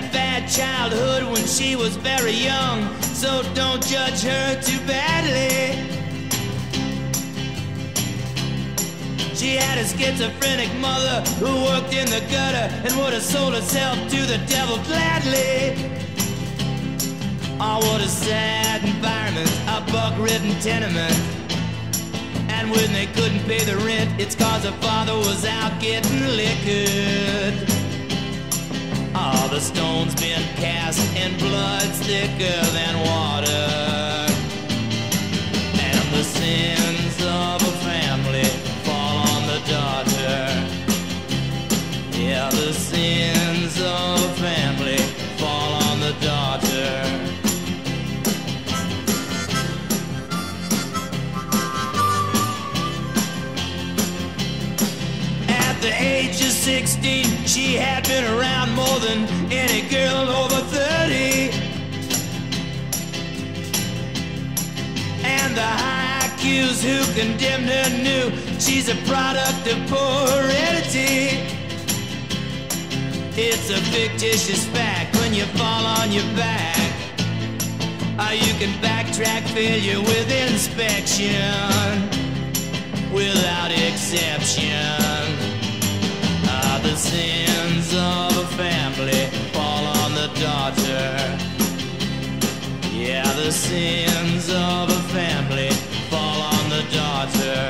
bad childhood when she was very young, so don't judge her too badly. She had a schizophrenic mother who worked in the gutter and would have sold herself to the devil gladly. Oh, what a sad environment, a buck-ridden tenement. And when they couldn't pay the rent, it's cause her father was out getting liquored. Oh, the stone's been cast and blood's thicker than water. And the sins of a family fall on the daughter. Yeah, the sins of a family fall on the daughter. At the age of 16, she had been around more than any girl over 30. And the high IQs who condemned her knew she's a product of poor heredity. It's a fictitious fact when you fall on your back. You can backtrack failure with inspection, without exception. The sins of a family fall on the daughter. Yeah, the sins of a family fall on the daughter.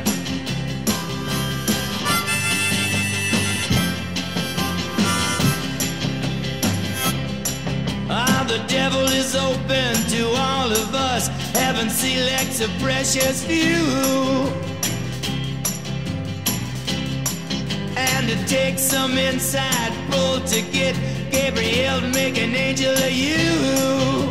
The devil is open to all of us. Heaven selects a precious few. And it takes some inside pull to get Gabriel to make an angel of you.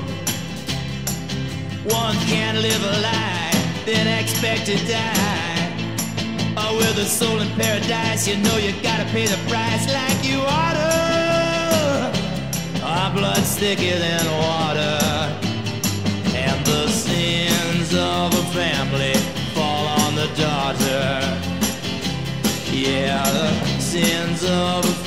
One can't live a lie, then expect to die. Oh, with a soul in paradise, you know you gotta pay the price like you oughta. Our blood's thicker than water. And the sins of a family fall on the daughter. Yeah, the sins of a